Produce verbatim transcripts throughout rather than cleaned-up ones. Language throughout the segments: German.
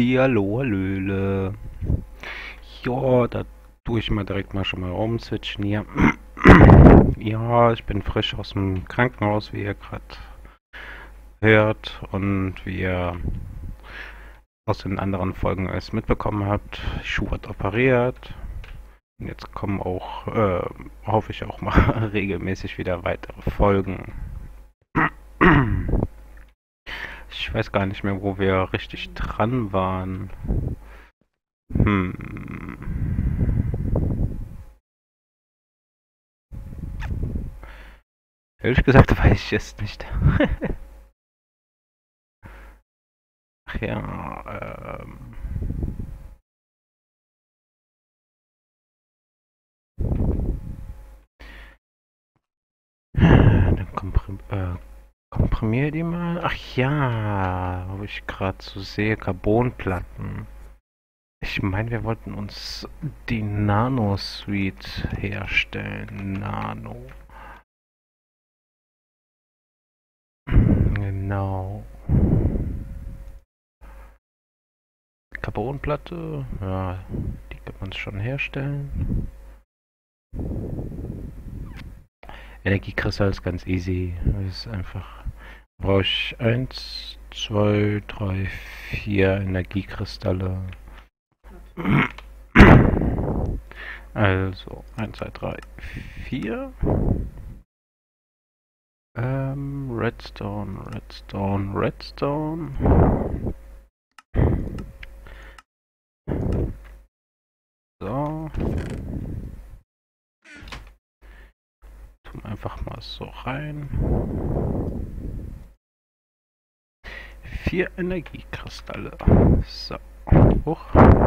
Hallo, hallöle. Ja, da tue ich mal direkt mal schon mal umswitchen hier. Ja, ich bin frisch aus dem Krankenhaus, wie ihr gerade hört und wie ihr aus den anderen Folgen es mitbekommen habt. Schuh hat operiert. Und jetzt kommen auch, äh, hoffe ich auch mal regelmäßig wieder weitere Folgen. Ich weiß gar nicht mehr, wo wir richtig dran waren. Hm. Ehrlich gesagt weiß ich es nicht. Ach ja, ähm. Dann komprim äh, komprimier die mal. Ach ja, wo ich gerade so sehe, Carbonplatten. Ich meine, wir wollten uns die Nano-Suite herstellen. Nano. Genau. Carbonplatte, ja, die kann man schon herstellen. Energiekristall ist ganz easy. Das ist einfach. Brauche ich eins, zwei, drei, vier Energiekristalle. Also eins, zwei, drei, vier. Ähm, Redstone, Redstone, Redstone. So. Tun einfach mal so rein. Vier Energiekristalle. So. Hoch.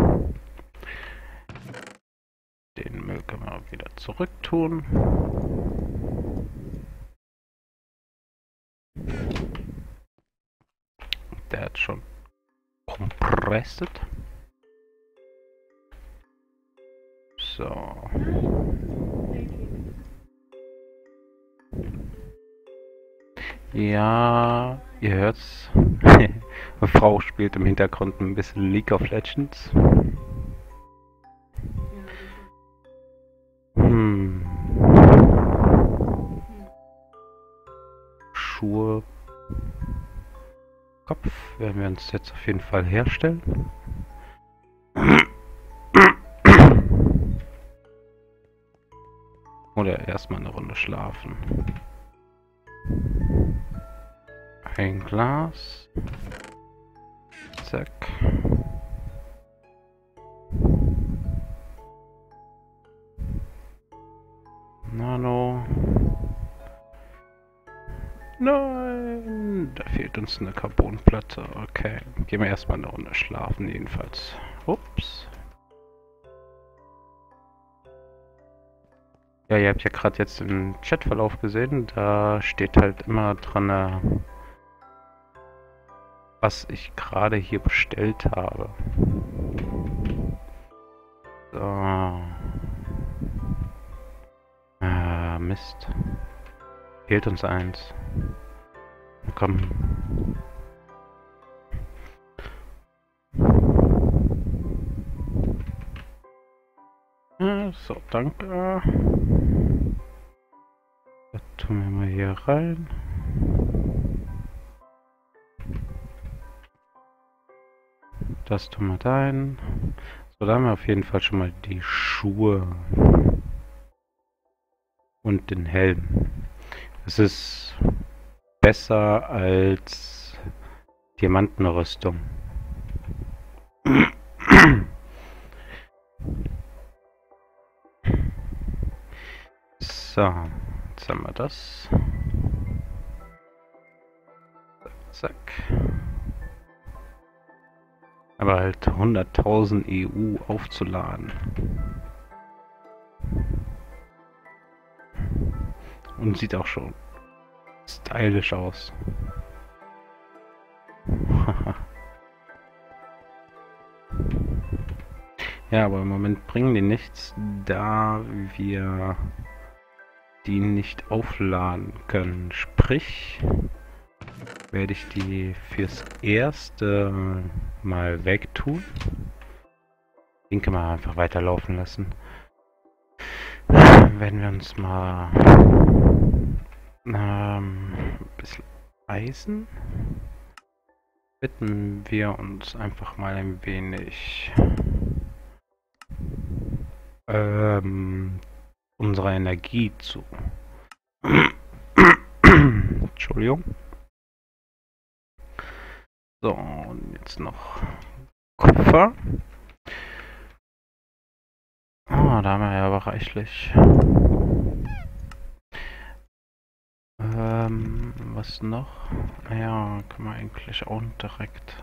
Den Müll können wir wieder zurück tun. Der hat schon kompressiert. So. Ja, ihr hört's. Meine Frau spielt im Hintergrund ein bisschen League of Legends. Hm. Schuhe. Kopf werden wir uns jetzt auf jeden Fall herstellen. Oder erstmal eine Runde schlafen. Ein Glas. Zack. Nano. Nein, da fehlt uns eine Carbonplatte. Okay, gehen wir erstmal eine Runde schlafen jedenfalls. Ups. Ja, ihr habt ja gerade jetzt den Chatverlauf gesehen. Da steht halt immer dran, was ich gerade hier bestellt habe. So. Ah, Mist. Fehlt uns eins. Komm. Ja, so, danke. Das tun wir mal hier rein. Das tun wir da rein. So, da haben wir auf jeden Fall schon mal die Schuhe. Und den Helm. Es ist besser als Diamantenrüstung. So, jetzt haben wir das. Zack. Aber halt hunderttausend E U aufzuladen. Und sieht auch schon stylisch aus. Ja, aber im Moment bringen die nichts, da wir die nicht aufladen können. Sprich, werde ich die fürs erste mal wegtun. Den können wir einfach weiterlaufen lassen. Werden wir uns mal ähm, ein bisschen Eisen. Bitten wir uns einfach mal ein wenig ähm, unsere Energie zu. Entschuldigung. So, und jetzt noch Kupfer. Ah, da haben wir ja aber reichlich. Ähm, was noch? Ja, können wir eigentlich auch direkt.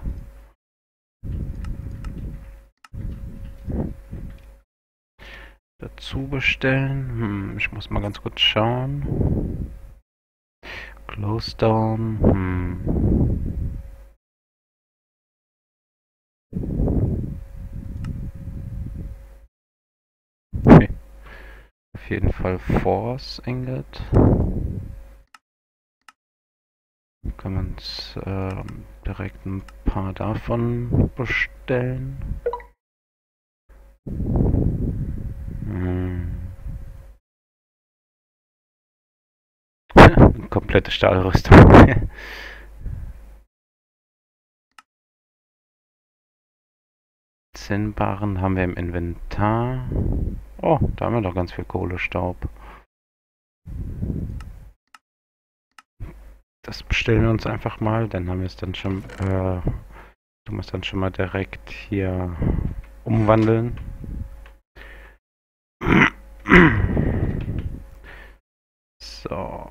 Dazu bestellen. Hm, ich muss mal ganz kurz schauen. Close down. Hm. Okay. Auf jeden Fall Force Ingot. Können wir uns äh, direkt ein paar davon bestellen. Hm. Komplette Stahlrüstung. Zinnbarren haben wir im Inventar. Oh, da haben wir doch ganz viel Kohlestaub. Das bestellen wir uns einfach mal, dann haben wir es dann schon, äh, du musst dann schon mal direkt hier umwandeln. So.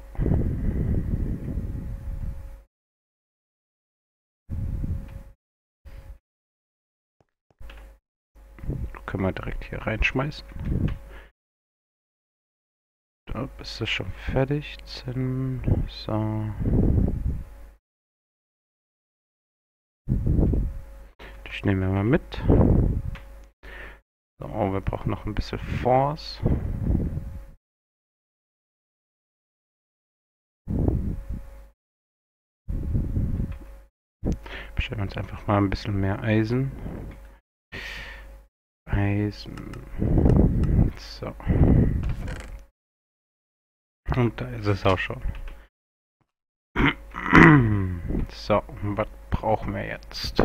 Können wir direkt hier reinschmeißen. Da bist du schon fertig. Zinn. So. Das nehmen wir mal mit. So, wir brauchen noch ein bisschen Force. Bestellen wir uns einfach mal ein bisschen mehr Eisen. Eisen. So. Und da ist es auch schon. So, was brauchen wir jetzt?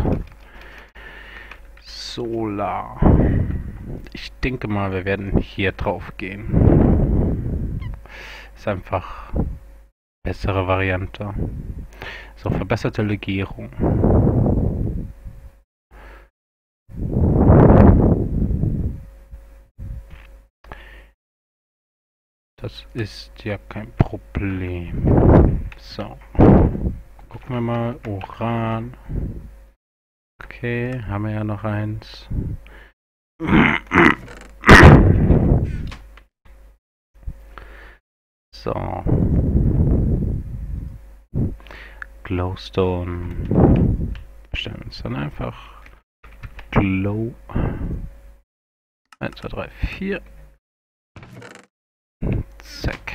Solar. Ich denke mal, wir werden hier drauf gehen. Ist einfach bessere Variante. So, verbesserte Legierung. Das ist ja kein Problem. So. Gucken wir mal. Uran. Okay, haben wir ja noch eins. So. Glowstone. Bestellen uns dann einfach Glow. eins, zwei, drei, vier. Zack.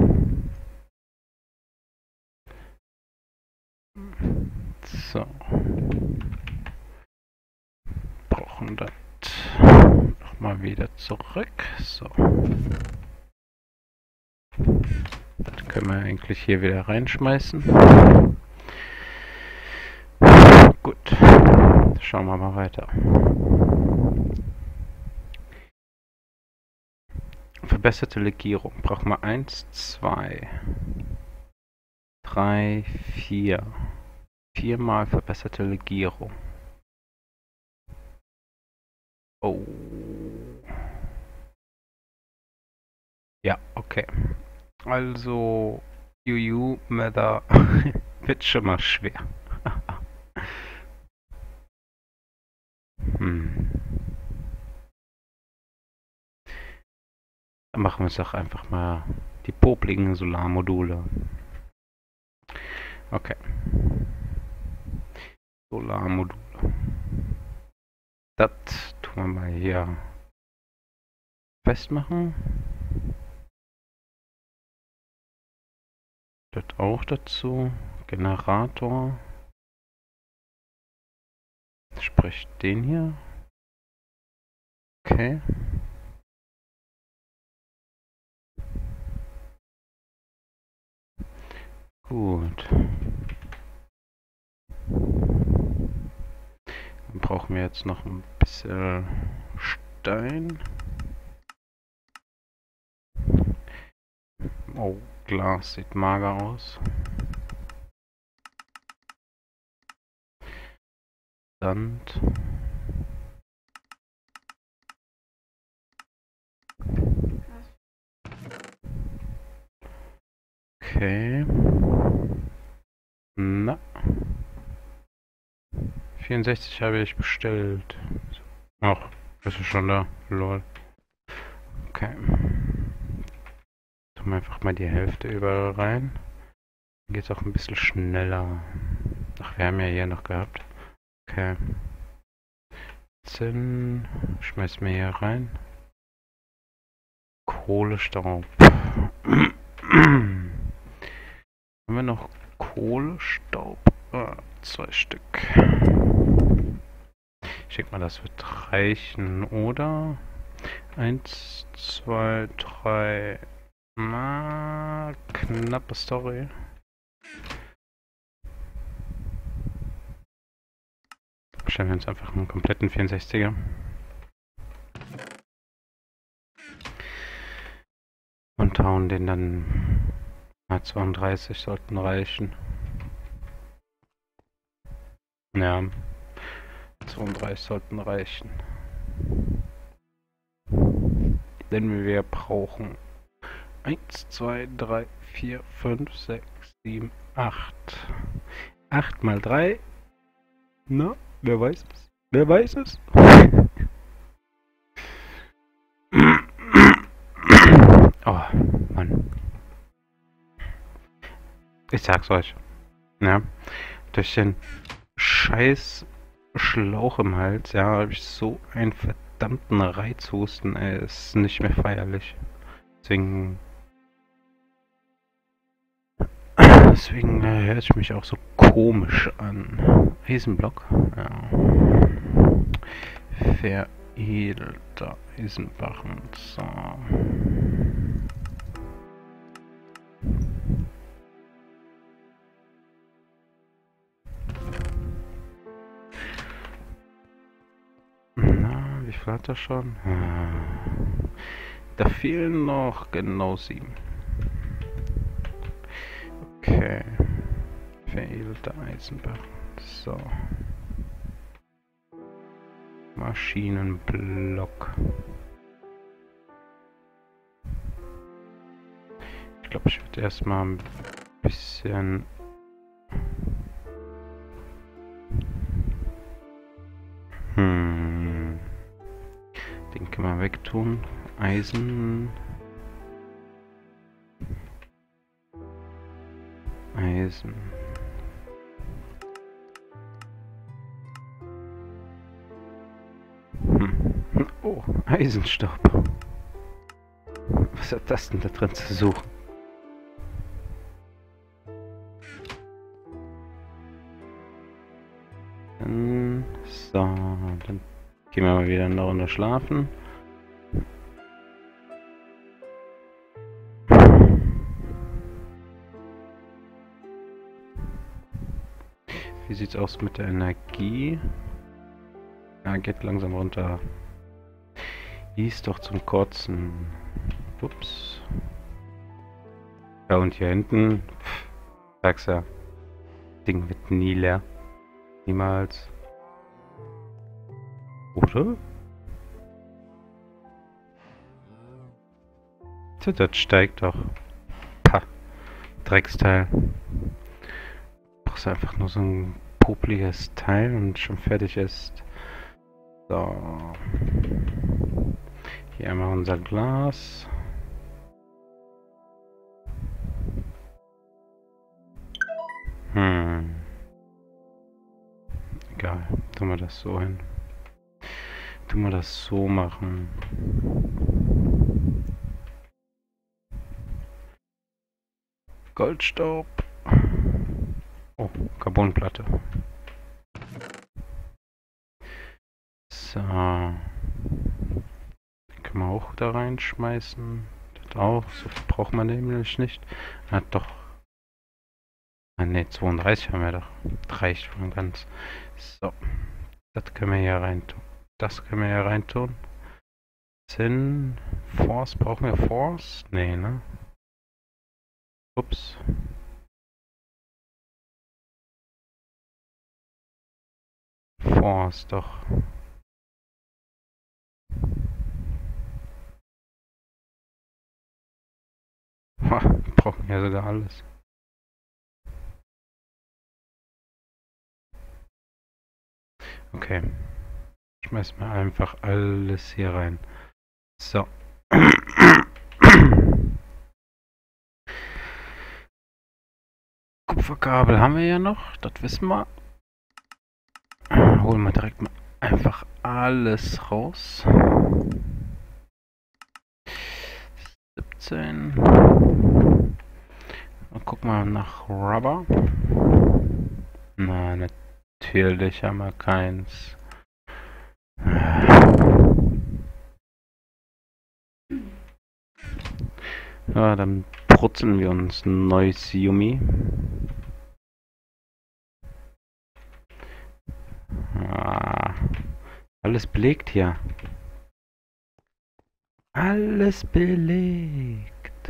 So. Brauchen das nochmal wieder zurück. So. Das können wir eigentlich hier wieder reinschmeißen. Gut. Schauen wir mal weiter. Verbesserte Legierung. Brauchen wir eins, zwei, drei, vier. Viermal verbesserte Legierung. Oh. Ja, okay. Also, Juju, Mother wird schon mal schwer. hm. Dann machen wir es doch einfach mal die popligen Solarmodule. Okay. Solarmodule. Das tun wir mal hier festmachen. Das auch dazu. Generator. Sprich den hier. Okay. Gut. Dann brauchen wir jetzt noch ein bisschen Stein. Oh, Glas sieht mager aus. Sand. Okay. Na. vierundsechzig habe ich bestellt. Ach, ist schon da. Lol. Okay. Tun wir einfach mal die Hälfte überall rein. Dann geht es auch ein bisschen schneller. Ach, wir haben ja hier noch gehabt. Okay. Zinn. Schmeißen wir hier rein. Kohlestaub. Haben wir noch Kohlestaub? Ah, zwei Stück. Ich denke mal, das wird reichen, oder? Eins, zwei, drei. Na, knappe Story. Stellen wir uns einfach einen kompletten vierundsechziger. Und hauen den dann. Na, zweiunddreißig sollten reichen. Ja, zweiunddreißig sollten reichen. Denn wir brauchen eins, zwei, drei, vier, fünf, sechs, sieben, acht. acht mal drei. Na, wer weiß es? Wer weiß es? Oh, Mann. Ich sag's euch. Ja, durch den scheiß Schlauch im Hals, ja, habe ich so einen verdammten Reizhusten, ey, ist nicht mehr feierlich. Deswegen, deswegen äh, hört ich mich auch so komisch an. Eisenblock, ja. Veredelter Eisenbarren, so. Na, wie viel hat er schon? Da fehlen noch genau sieben. Okay. Veredelte Eisenbahn. So. Maschinenblock. Ich glaube, ich würde erstmal ein bisschen... Hm. Den können wir wegtun. Eisen. Eisen. Hm. Oh, Eisenstaub. Was hat das denn da drin zu suchen? Dann, so, dann gehen wir mal wieder eine Runde schlafen. Wie sieht's aus mit der Energie? Ja, geht langsam runter. Hieß doch zum Kotzen. Ups. Ja, und hier hinten, pff, sag's ja, Ding wird nie leer. Niemals. Oder? So, das steigt doch. Pah. Drecksteil. Brauchst einfach nur so ein popliges Teil und schon fertig ist. So. Hier einmal unser Glas. Hm. Egal. Tun wir das so hin. Tun wir das so machen. Goldstaub. Oh, Carbonplatte. So. Den können wir auch da reinschmeißen. Das auch. So viel braucht man nämlich nicht. Ah, doch. Ah, ne, zweiunddreißig haben wir doch. Das reicht schon ganz. So. Das können wir hier rein tun. Das können wir hier rein tun. Sin. Force. Brauchen wir Force? Nee, ne? Ups. Force, doch. Ha, brauchen ja sogar alles. Okay. Schmeiß mal einfach alles hier rein. So. Kupferkabel haben wir ja noch, das wissen wir. Holen wir direkt mal einfach alles raus. siebzehn. Und gucken wir nach Rubber. Na, natürlich haben wir keins. Ja, dann brutzeln wir uns ein neues Yumi. Ah, alles belegt hier. Alles belegt.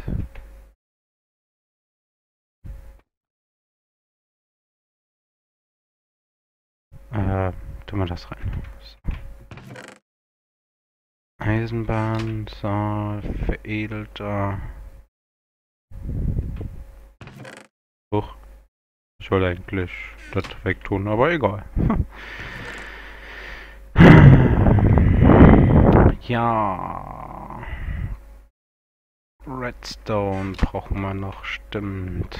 Äh, tun wir das rein. So. Eisenbahn, so, veredelter. Huch. Ich wollte eigentlich das wegtun, aber egal. Ja. Redstone brauchen wir noch, stimmt.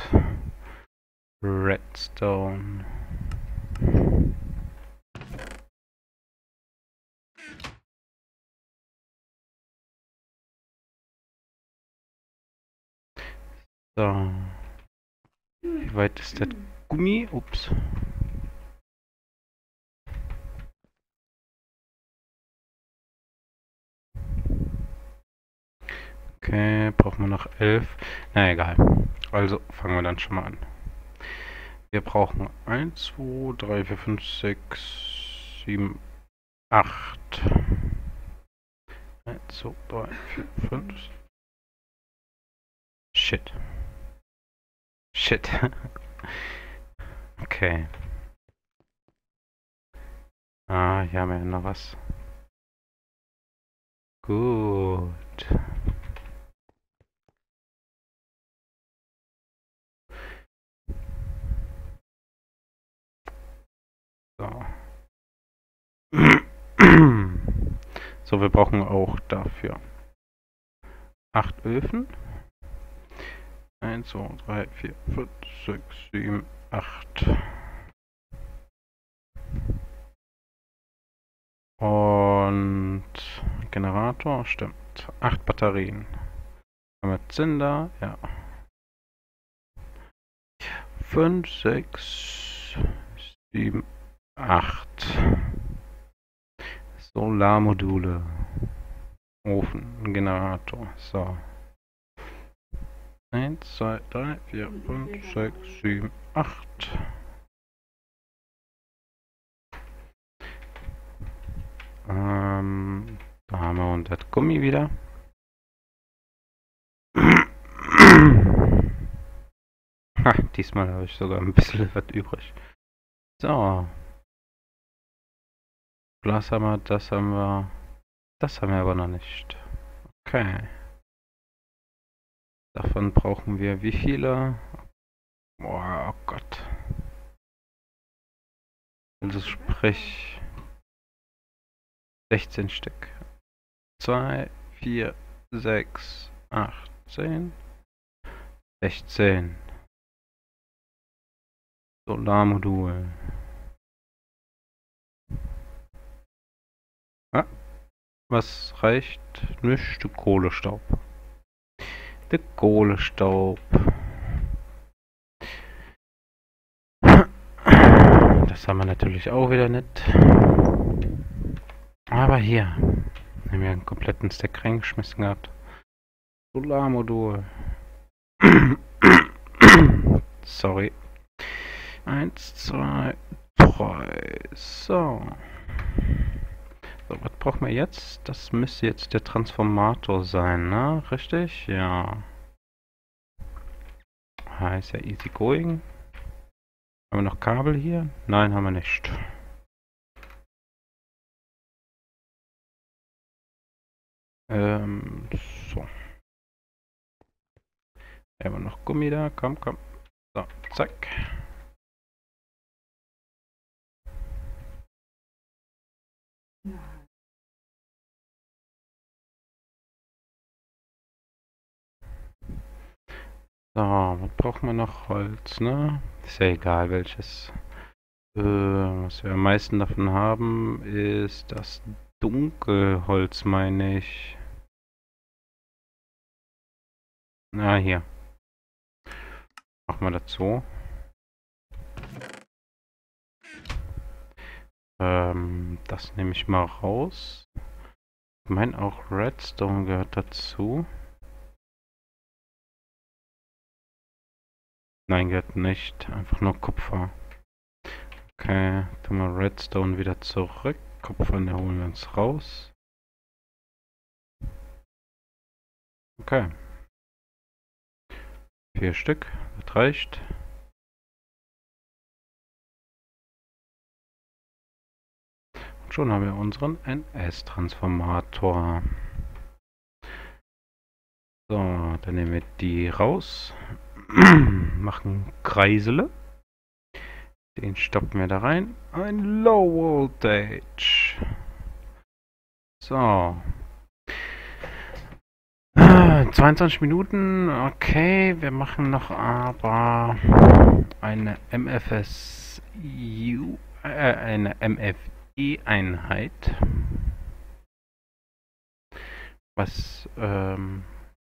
Redstone. So. Wie weit ist das Gummi? Ups. Okay, brauchen wir noch elf. Na egal. Also fangen wir dann schon mal an. Wir brauchen eins, zwei, drei, vier, fünf, sechs, sieben, acht. eins, zwei, drei, vier, fünf. Shit. Shit. Okay. Ah, hier haben wir ja noch was. Gut. So. So, wir brauchen auch dafür acht Öfen. eins, zwei, drei, vier, fünf, sechs, sieben, acht. Und Generator, stimmt. acht Batterien. Haben wir Zinder, ja. fünf, sechs, sieben, acht. Solarmodule. Ofen, Generator. So. eins, zwei, drei, vier, fünf, sechs, sieben, acht. Ähm, da haben wir und das Gummi wieder. Ha, diesmal habe ich sogar ein bisschen was übrig. So. Glas haben wir, das haben wir. Das haben wir aber noch nicht. Okay. Davon brauchen wir wie viele? Boah, oh Gott. Also sprich sechzehn Stück. zwei, vier, sechs, acht, zehn. sechzehn. Solarmodul. Ah, was reicht? Nicht der Kohlestaub. Der Kohlestaub. Das haben wir natürlich auch wieder nicht. Aber hier haben wir einen kompletten Stack reingeschmissen gehabt. Solarmodul. Sorry. Eins, zwei, drei. So. So, was brauchen wir jetzt? Das müsste jetzt der Transformator sein, ne? Richtig? Ja. Heißt ja easy going. Haben wir noch Kabel hier? Nein, haben wir nicht. Ähm, so. Haben wir noch Gummi da? Komm, komm. So, zack. So, was brauchen wir noch? Holz, ne? Ist ja egal welches. Äh, was wir am meisten davon haben, ist das Dunkelholz, meine ich. Na, hier. Machen wir dazu. Ähm, das nehme ich mal raus. Ich meine auch Redstone gehört dazu. Nein, gehört nicht. Einfach nur Kupfer. Okay, tun wir Redstone wieder zurück. Kupfer, den holen wir uns raus. Okay. Vier Stück, das reicht. Und schon haben wir unseren N S-Transformator. So, dann nehmen wir die raus. Machen Kreisele. Den stoppen wir da rein. Ein Low Voltage. So. zweiundzwanzig Minuten. Okay, wir machen noch aber eine M F S U, äh, eine M F E-Einheit. Was, ähm,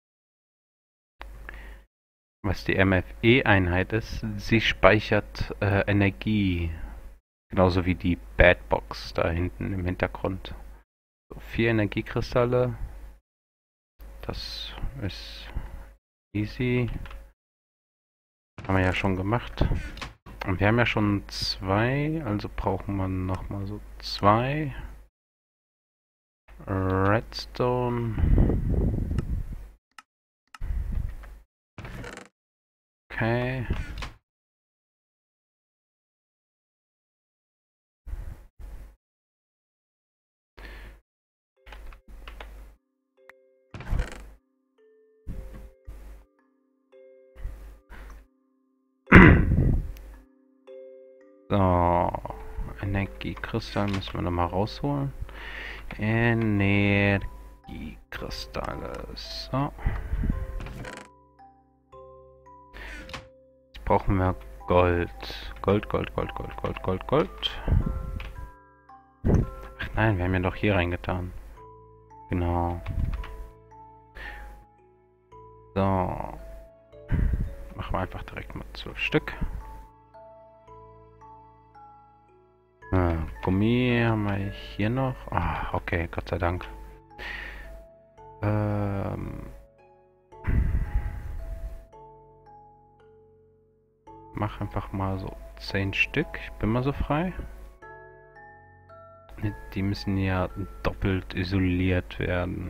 was die M F E-Einheit ist, sie speichert äh, Energie. Genauso wie die Bad Box da hinten im Hintergrund. So, vier Energiekristalle. Das ist easy. Haben wir ja schon gemacht. Und wir haben ja schon zwei, also brauchen wir nochmal so zwei. Redstone. Okay. So, Energiekristall müssen wir nochmal rausholen. Energiekristalle. So. Jetzt brauchen wir Gold. Gold, Gold, Gold, Gold, Gold, Gold, Gold. Ach nein, wir haben ja doch hier reingetan. Genau. So. Machen wir einfach direkt mal zwölf Stück. Ah, Gummi haben wir hier noch. Ah, okay, Gott sei Dank. Ähm. Mach einfach mal so zehn Stück. Ich bin mal so frei. Die müssen ja doppelt isoliert werden.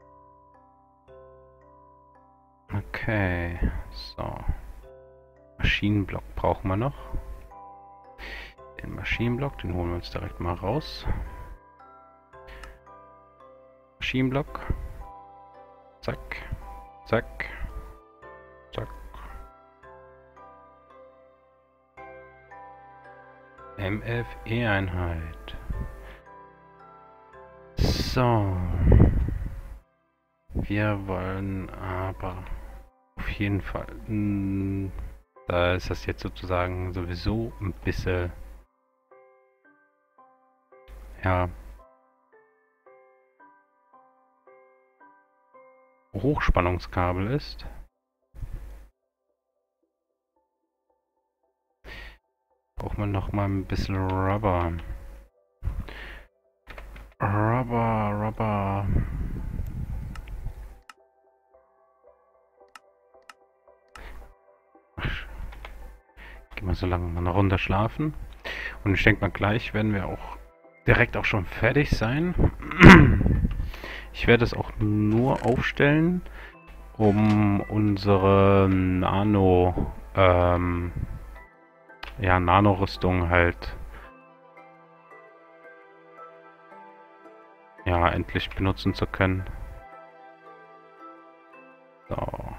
Okay, so. Maschinenblock brauchen wir noch. Den Maschinenblock, den holen wir uns direkt mal raus. Maschinenblock. Zack. Zack. Zack. M F E-Einheit. So. Wir wollen aber auf jeden Fall... Mh, da ist das jetzt sozusagen sowieso ein bisschen... Ja... Hochspannungskabel ist. Brauchen brauchen wir noch mal ein bisschen Rubber. Rubber, Rubber. Gehen wir so lange mal eine Runde schlafen. Und ich denke mal, gleich werden wir auch direkt auch schon fertig sein. Ich werde es auch nur aufstellen, um unsere Nano, ähm, ja, Nano-Rüstung halt, ja, endlich benutzen zu können. So.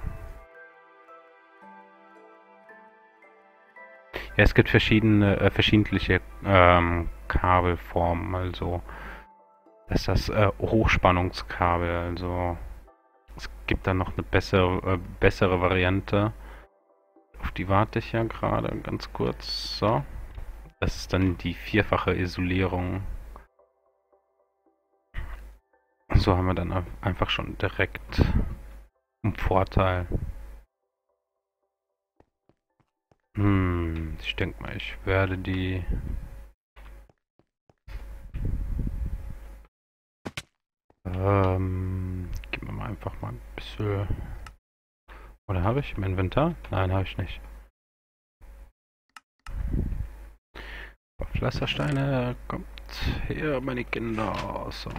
Ja, es gibt verschiedene, äh, verschiedentliche ähm, Kabelformen, also das ist das äh, Hochspannungskabel, also es gibt dann noch eine bessere, äh, bessere Variante, auf die warte ich ja gerade ganz kurz, so. Das ist dann die vierfache Isolierung. So haben wir dann einfach schon direkt einen Vorteil. Hm, ich denke mal, ich werde die... Ähm, geben wir mal einfach mal ein bisschen... Oder habe ich im Inventar? Nein, habe ich nicht. Pflastersteine, kommt her, meine Kinder. So.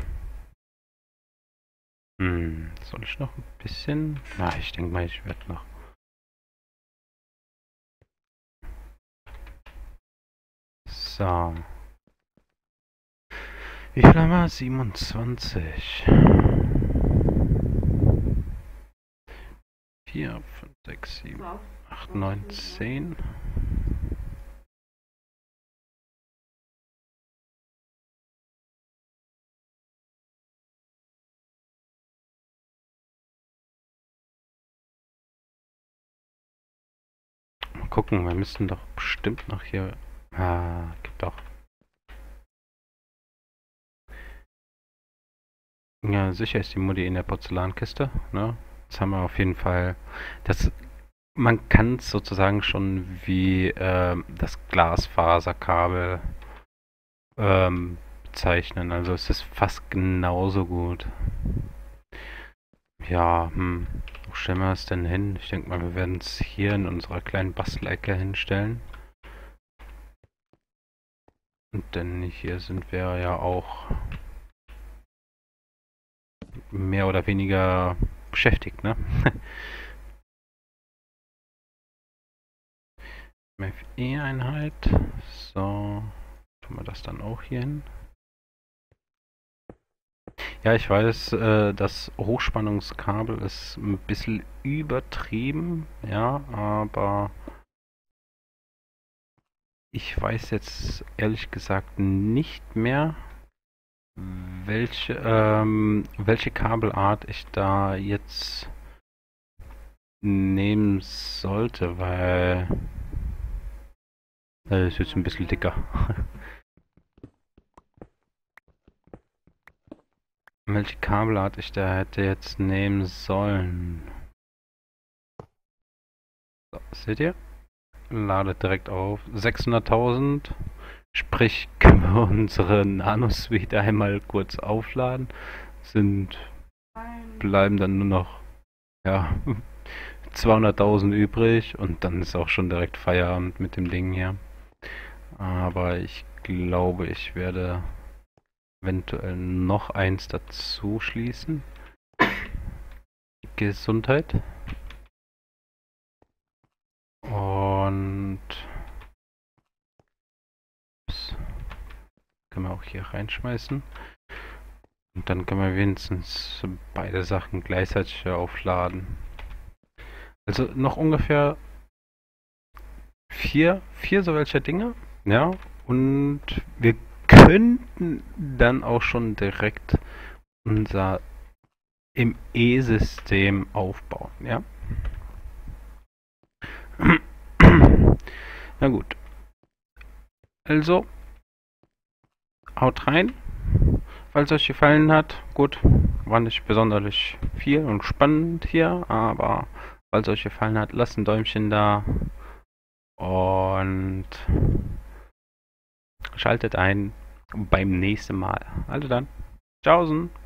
Hm, soll ich noch ein bisschen? Na, ich denke mal, ich werde noch... So. Wie viel haben wir? siebenundzwanzig. vier, fünf, sechs, sieben, acht, neun, zehn. Mal gucken, wir müssen doch bestimmt noch hier... Ah, gibt doch. Ja, sicher ist die Mutti in der Porzellankiste, ne? Jetzt haben wir auf jeden Fall... Das, man kann es sozusagen schon wie ähm, das Glasfaserkabel ähm, bezeichnen. Also es ist fast genauso gut. Ja, hm. Wo stellen wir es denn hin? Ich denke mal, wir werden es hier in unserer kleinen Bastelecke hinstellen. Und denn hier sind wir ja auch mehr oder weniger beschäftigt, ne? M F E-Einheit. So, tun wir das dann auch hier hin. Ja, ich weiß, äh, das Hochspannungskabel ist ein bisschen übertrieben, ja, aber ich weiß jetzt ehrlich gesagt nicht mehr, welche, ähm, welche Kabelart ich da jetzt nehmen sollte, weil das ist jetzt ein bisschen dicker. Welche Kabelart ich da hätte jetzt nehmen sollen. So, seht ihr? Ladet direkt auf. sechshunderttausend. Sprich, können wir unsere Nano-Suite einmal kurz aufladen. Sind, bleiben dann nur noch, ja, zweihunderttausend übrig und dann ist auch schon direkt Feierabend mit dem Ding hier. Aber ich glaube, ich werde eventuell noch eins dazu schließen. Gesundheit. Und ups, können wir auch hier reinschmeißen. Und dann können wir wenigstens beide Sachen gleichzeitig aufladen. Also noch ungefähr vier, vier so welche Dinge. Ja, und wir könnten dann auch schon direkt unser M E-System aufbauen, ja. Na gut. Also, haut rein. Falls euch gefallen hat, gut, war nicht besonders viel und spannend hier, aber falls euch gefallen hat, lasst ein Däumchen da und schaltet ein beim nächsten Mal. Also dann, tschaußen.